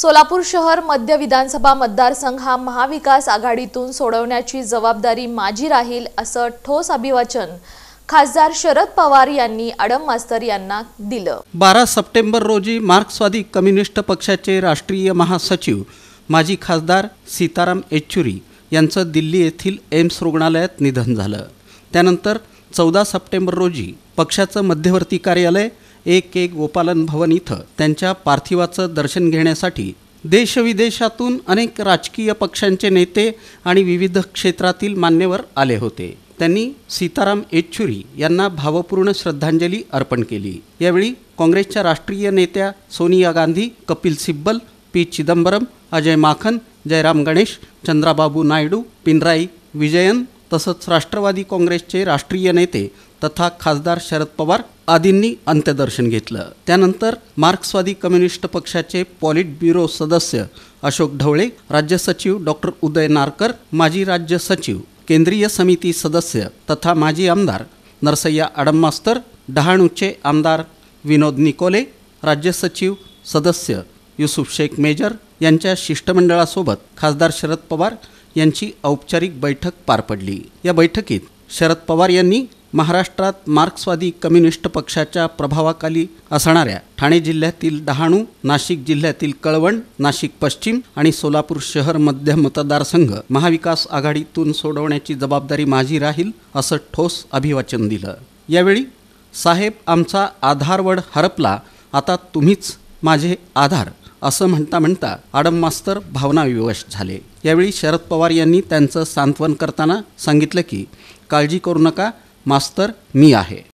सोलापूर शहर मध्य विधानसभा मतदारसंघ हा महाविकास आघाडीतून सोडवण्याची जबाबदारी माझी राहील असं ठोस अभिवाचन खासदार शरद पवार यांनी आडम मास्तर यांना दिलं। 12 सप्टेंबर रोजी मार्क्सवादी कम्युनिस्ट पक्षाचे राष्ट्रीय महासचिव माजी खासदार सीताराम येचुरी यांचं दिल्ली येथील एम्स रुग्णालयात निधन झालं। त्यानंतर 14 सप्टेंबर रोजी पक्षाचं मध्यवर्ती कार्यालय 1-1 गोपालन भवन इथं त्यांच्या पार्थिवाचं दर्शन घेण्यासाठी देशविदेशातून अनेक राजकीय पक्षांचे नेते आणि विविध क्षेत्रातील मान्यवर आले होते। त्यांनी सीताराम येचुरी यांना भावपूर्ण श्रद्धांजली अर्पण केली। यावेळी काँग्रेसच्या राष्ट्रीय नेत्या सोनिया गांधी, कपिल सिब्बल, पी चिदंबरम, अजय माखन, जयराम गणेश, चंद्राबाबू नायडू, पिनराई विजयन तसंच राष्ट्रवादी काँग्रेसचे राष्ट्रीय नेते तथा खासदार शरद पवार आदींनी अंत्यदर्शन घेतलं। त्यानंतर मार्क्सवादी कम्युनिस्ट पक्षाचे पॉलिट ब्युरो सदस्य अशोक ढवळे, राज्य सचिव डॉक्टर उदय नारकर, माजी राज्य सचिव, केंद्रीय समिती सदस्य तथा माजी आमदार नरसय्या आडम मास्तर, डहाणूचे आमदार विनोद निकोले, राज्य सचिव सदस्य युसुफ शेख मेजर यांच्या शिष्टमंडळासोबत खासदार शरद पवार यांची औपचारिक बैठक पार पडली। या बैठकीत शरद पवार यांनी महाराष्ट्रात मार्क्सवादी कम्युनिस्ट पक्षाच्या प्रभावाखाली असणाऱ्या ठाणे जिल्ह्यातील डहाणू, नाशिक जिल्ह्यातील कळवण, नाशिक पश्चिम आणि सोलापूर शहर मध्य मतदारसंघ महाविकास आघाडीतून सोडवण्याची जबाबदारी माझी राहील असं ठोस अभिवाचन दिलं। यावेळी साहेब आमचा आधारवड हरपला, आता तुम्हीच माझे आधार असं म्हणता आडम मास्तर भावनाविवश झाले। यावेळी शरद पवार यांनी त्यांचं सांत्वन करताना सांगितलं की काळजी करू नका मास्तर, मी आहे।